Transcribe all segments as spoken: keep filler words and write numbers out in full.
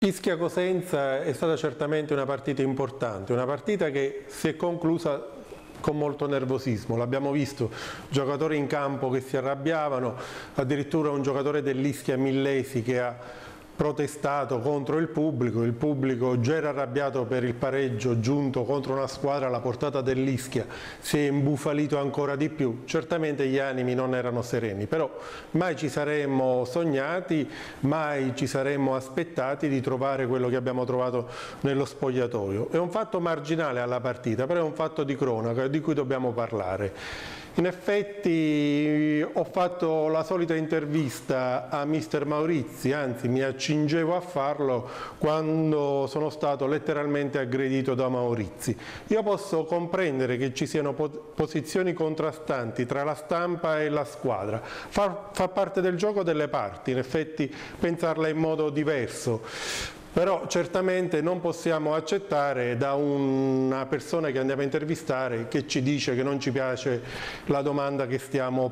Ischia Cosenza è stata certamente una partita importante, una partita che si è conclusa con molto nervosismo, l'abbiamo visto, giocatori in campo che si arrabbiavano, addirittura un giocatore dell'Ischia Millesi che ha protestato contro il pubblico, il pubblico già era arrabbiato per il pareggio giunto contro una squadra alla portata dell'Ischia, si è imbufalito ancora di più, certamente gli animi non erano sereni, però mai ci saremmo sognati, mai ci saremmo aspettati di trovare quello che abbiamo trovato nello spogliatoio. È un fatto marginale alla partita, però è un fatto di cronaca di cui dobbiamo parlare. In effetti ho fatto la solita intervista a mister Maurizi, anzi mi accingevo a farlo quando sono stato letteralmente aggredito da Maurizi. Io posso comprendere che ci siano posizioni contrastanti tra la stampa e la squadra, fa, fa parte del gioco delle parti, in effetti pensarla in modo diverso. Però certamente non possiamo accettare da una persona che andiamo a intervistare che ci dice che non ci piace la domanda che stiamo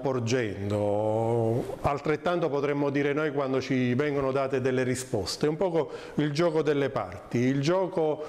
porgendo. Altrettanto potremmo dire noi quando ci vengono date delle risposte. È un po' il gioco delle parti, il gioco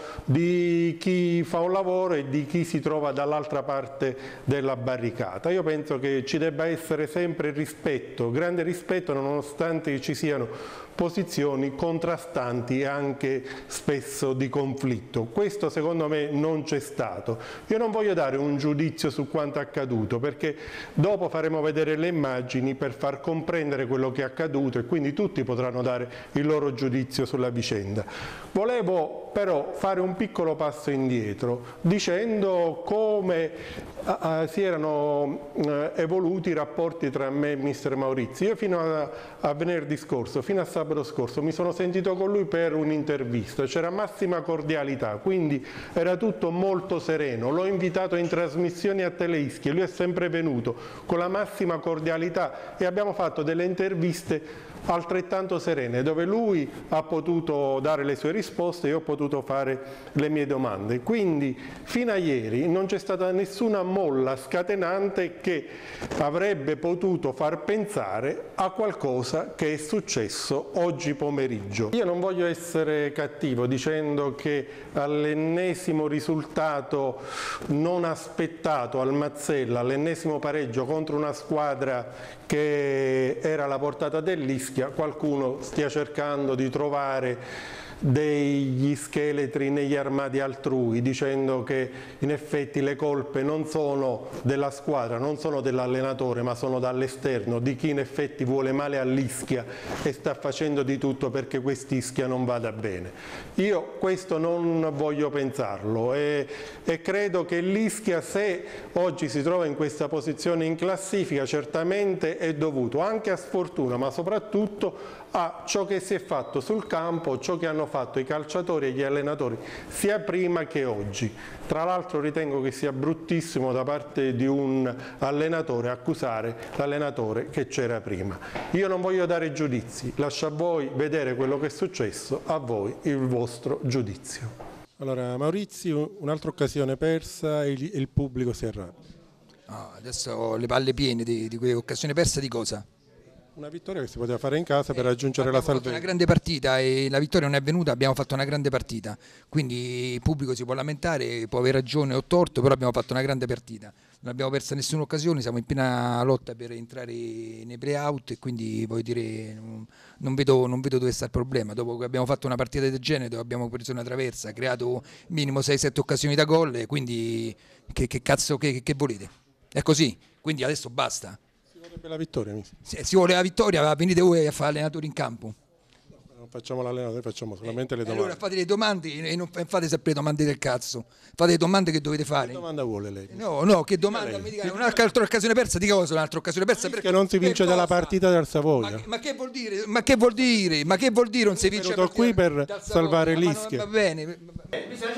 di chi fa un lavoro e di chi si trova dall'altra parte della barricata. Io penso che ci debba essere sempre rispetto, grande rispetto, nonostante ci siano posizioni contrastanti e anche spesso di conflitto. Questo secondo me non c'è stato. Io non voglio dare un giudizio su quanto accaduto perché dopo faremo vedere le immagini per far comprendere quello che è accaduto e quindi tutti potranno dare il loro giudizio sulla vicenda. Volevo però fare un piccolo passo indietro dicendo come uh, si erano uh, evoluti i rapporti tra me e mister Maurizi. Io fino a, a venerdì scorso, fino a sabato scorso mi sono sentito con lui per un'intervista, c'era massima cordialità, quindi era tutto molto sereno, l'ho invitato in trasmissioni a Teleischia, lui è sempre venuto con la massima cordialità e abbiamo fatto delle interviste altrettanto serene, dove lui ha potuto dare le sue risposte e io ho potuto fare le mie domande. Quindi fino a ieri non c'è stata nessuna molla scatenante che avrebbe potuto far pensare a qualcosa che è successo oggi pomeriggio. Io non voglio essere cattivo dicendo che all'ennesimo risultato non aspettato al Mazzella, all'ennesimo pareggio contro una squadra che era alla portata dell'Ischia, qualcuno stia cercando di trovare degli scheletri negli armadi altrui, dicendo che in effetti le colpe non sono della squadra, non sono dell'allenatore, ma sono dall'esterno, di chi in effetti vuole male all'Ischia e sta facendo di tutto perché quest'Ischia non vada bene. Io questo non voglio pensarlo e, e credo che l'Ischia, se oggi si trova in questa posizione in classifica, certamente è dovuto anche a sfortuna, ma soprattutto a ciò che si è fatto sul campo, ciò che hanno fatto i calciatori e gli allenatori sia prima che oggi. Tra l'altro ritengo che sia bruttissimo da parte di un allenatore accusare l'allenatore che c'era prima. Io non voglio dare giudizi, lascio a voi vedere quello che è successo, a voi il vostro giudizio. Allora Maurizio, un'altra occasione persa e il, il pubblico si arrabbia. No, adesso ho le palle piene di, di quell'occasione persa di cosa? Una vittoria che si poteva fare in casa per raggiungere eh, la salvezza. Abbiamo fatto una grande partita e la vittoria non è venuta, abbiamo fatto una grande partita, quindi il pubblico si può lamentare, può aver ragione o torto, però abbiamo fatto una grande partita, non abbiamo perso nessuna occasione, siamo in piena lotta per entrare nei play-out e quindi voglio dire non, non, vedo, non vedo dove sta il problema. Dopo che abbiamo fatto una partita del genere dove abbiamo preso una traversa, creato minimo sei sette occasioni da gol, e quindi che, che cazzo che, che volete? È così, quindi adesso basta. Per la vittoria, se si vuole la vittoria venite voi a fare allenatori in campo. No, non facciamo l'allenatore, facciamo solamente eh, le domande. Allora fate le domande e non fate sempre le domande del cazzo, fate le domande che dovete fare. Che domanda vuole lei? No, no, che domanda mi dica, un'altra occasione persa, di cosa un'altra occasione persa? Perché non si vince dalla partita del Savoia. Ma, ma che vuol dire? Ma che vuol dire? Ma che vuol dire non si vince? Sono qui per salvare l'Ischia. Va bene. Mi stai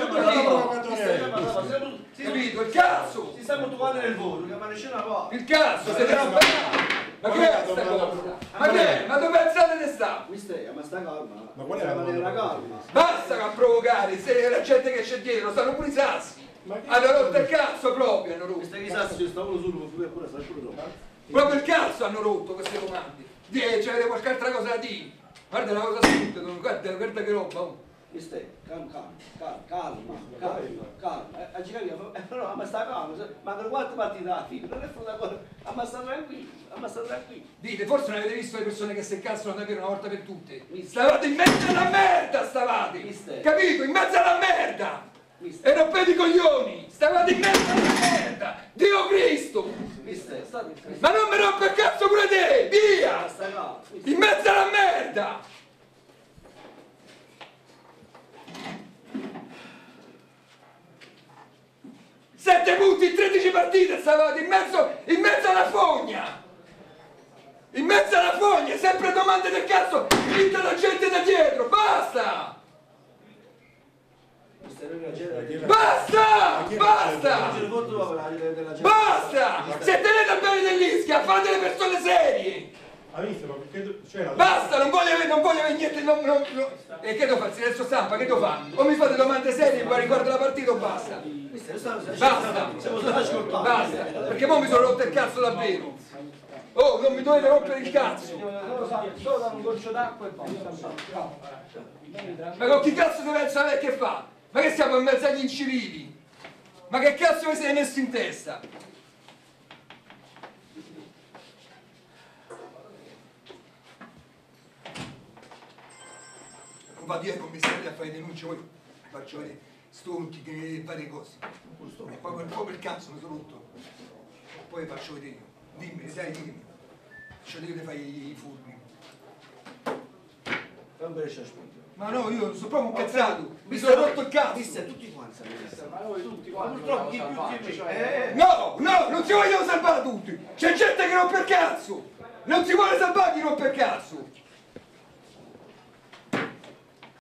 capito? Il cazzo! Si sta mutuando nel volo, che c'è una qua. Il cazzo, siete sbagliati! Ma che è questa cosa? Ma che è? Ma dove pensate che sta? Mister, ma sta calma. Ma qual è la calma? Basta a provocare, se la gente che c'è dietro, stanno pure i sassi. Hanno rotto il cazzo proprio, hanno rotto. Mister, i sassi io stavo solo, pure sta solo dopo. Proprio il cazzo hanno rotto queste domande. C'avete qualche altra cosa da dire? Guarda una cosa assurda, guarda, guarda che roba. Oh. Mister, calma, calma, calma, calma, calma. A girare, no, ma sta calma, mancano quattro partite alla fine, non è frutto, ma sta tranquillo, ma sta tranquillo. Dite, forse non avete visto le persone che si incazzano davvero una volta per tutte. Stavate in mezzo alla merda, stavate! Mister. Capito? In mezzo alla merda! Mister. E rompete i coglioni! Stavate in mezzo alla merda! Dio Cristo! Mister, state Ma non mi rompe il cazzo pure te! Via! sta calma. In mezzo alla merda! Sette punti in tredici partite stavate in mezzo, in mezzo alla fogna! In mezzo alla fogna! Sempre domande del cazzo! Vinta la gente da dietro! Basta! Basta! Basta! Basta! Se tenete a bene dell'Ischia, fate le persone serie! Basta, non voglio avere, non voglio avere niente, non, non, non. E che devo fare? Silenzio stampa, che devo fare? O mi fate domande serie riguardo la partita o basta? Basta! Basta! Perché mo mi sono rotto il cazzo davvero! Oh, non mi dovete rompere il cazzo! Solo da un goccio d'acqua e basta. Ma con chi cazzo deve sapere che fa? Ma che siamo in mezzo agli incivili? Ma che cazzo vi siete messo in testa? Va via ai commissari a fare denunce, poi faccio vedere stonchi che varie cose. E poi per, poi per il cazzo mi sono rotto. Poi faccio vedere io. Dimmi, dai, dimmi. Faccio vedere che fai i furbi. Ma no, io sono proprio incazzato. Mi sono rotto il cazzo. Mister, tutti quanti ma noi tutti quanti. Purtroppo chi più chi meno. No, no, non si vogliono salvare tutti. C'è gente che rompe il cazzo. Non si vuole salvare chi rompe il cazzo.